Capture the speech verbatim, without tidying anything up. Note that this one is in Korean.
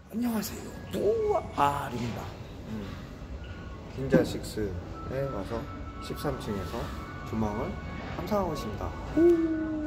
안녕하세요. 부활입니다. 음. 긴자식스에 와서 십삼 층에서 주방을 감상하고 있습니다. 오.